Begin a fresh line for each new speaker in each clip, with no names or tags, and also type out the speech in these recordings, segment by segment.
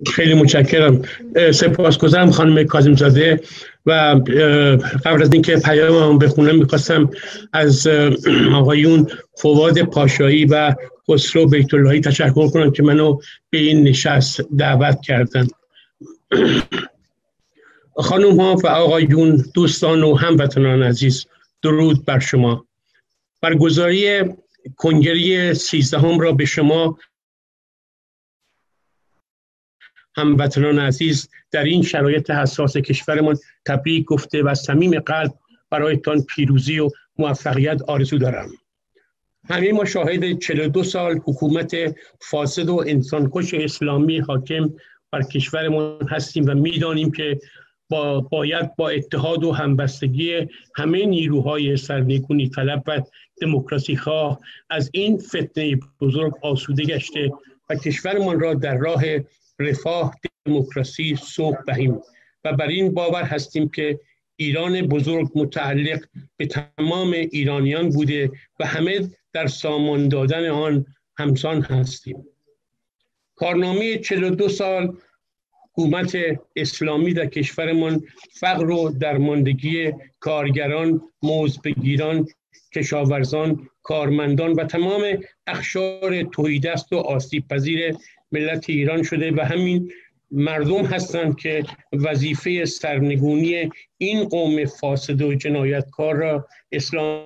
خیلی متشکرم. سپاسگزارم خانم کاظم زاده. و قبل از اینکه پیامم بخونم میخواستم از آقایون فواد پاشایی و خسرو بیت اللهی تشکر کنم که منو به این نشست دعوت کردن. خانم ها و آقایون، دوستان و هموطنان عزیز، درود بر شما. برگزاری کنگره 13 را به شما هموطنان عزیز در این شرایط حساس کشورمان تبریک گفته و از صمیم قلب برایتان پیروزی و موفقیت آرزو دارم. همه ما شاهد 42 سال حکومت فاسد و انسانکش اسلامی حاکم بر کشورمان هستیم و میدانیم که باید با اتحاد و همبستگی همه نیروهای سرنگونی طلب و دموکراسی خواه از این فتنه بزرگ آسوده گشته و کشورمان را در راه رفاه، دموکراسی سوق دهیم و بر این باور هستیم که ایران بزرگ متعلق به تمام ایرانیان بوده و همه در سامان دادن آن همسان هستیم. کارنامه 42 سال حکومت اسلامی در کشورمان فقر و درماندگی کارگران، مزدبگیران، کشاورزان، کارمندان و تمام اقشار تهیدست و آسیب پذیر ملت ایران شده و همین مردم هستند که وظیفه سرنگونی این قوم فاسد و جنایتکار را اسلامی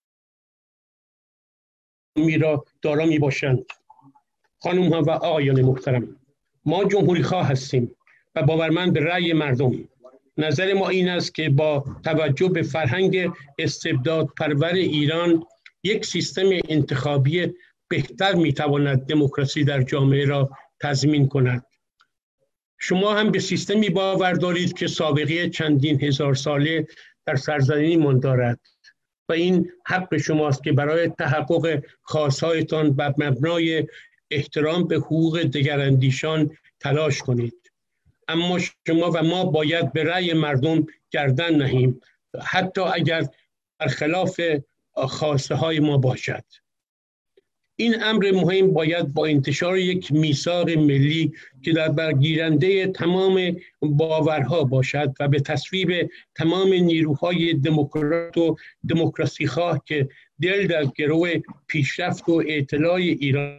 را دارا می باشند. خانم ها و آقایان محترم، ما جمهوری خواه هستیم و باورمند به رأی مردم. نظر ما این است که با توجه به فرهنگ استبداد پرور ایران یک سیستم انتخابی بهتر میتواند دموکراسی در جامعه را تضمین کند. شما هم به سیستمی باور دارید که سابقه چندین هزار ساله در سرزمینمان دارد و این حق شماست که برای تحقق خواستهایتان بر مبنای احترام به حقوق دگراندیشان تلاش کنید. اما شما و ما باید به رأی مردم گردن نهیم، حتی اگر برخلاف خواسته های ما باشد. این امر مهم باید با انتشار یک میثاق ملی که در برگیرنده تمام باورها باشد و به تصویب تمام نیروهای دموکرات و دموکراسی خواه که دل در گرو پیشرفت و اطلاع ایران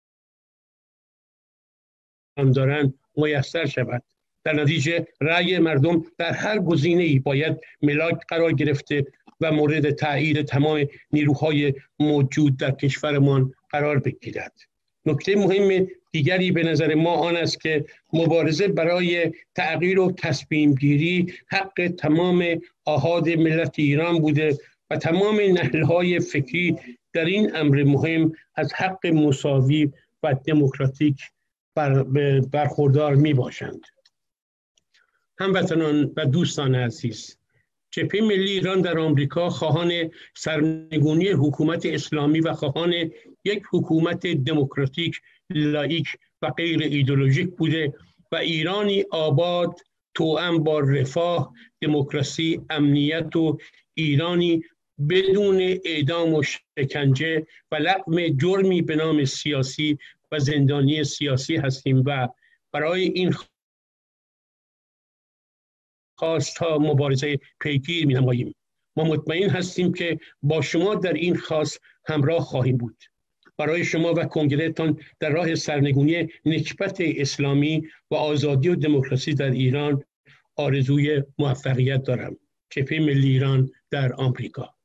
دارند میسر شود. در نتیجه رأی مردم در هر گزینه‌ای باید ملاک قرار گرفته و مورد تایید تمام نیروهای موجود در کشورمان قرار بگیرد. نکته مهم دیگری به نظر ما آن است که مبارزه برای تغییر و تصمیم گیری حق تمام آحاد ملت ایران بوده و تمام نهل‌های فکری در این امر مهم از حق مساوی و دموکراتیک برخوردار می باشند. هموطنان و دوستان عزیز، جبهه ملی ایران در آمریکا خواهان سرنگونی حکومت اسلامی و خواهان یک حکومت دموکراتیک، لاییک و غیر ایدئولوژیک بوده و ایرانی آباد توأم با رفاه، دموکراسی، امنیت و ایرانی بدون اعدام و شکنجه و لغو جرمی به نام سیاسی و زندانی سیاسی هستیم و برای این خواستها مبارزه پیگیر می‌نماییم. ما مطمئن هستیم که با شما در این خواست همراه خواهیم بود. برای شما و کنگرهتان در راه سرنگونی نکبت اسلامی و آزادی و دموکراسی در ایران آرزوی موفقیت دارم. جبهه ملی ایران در آمریکا.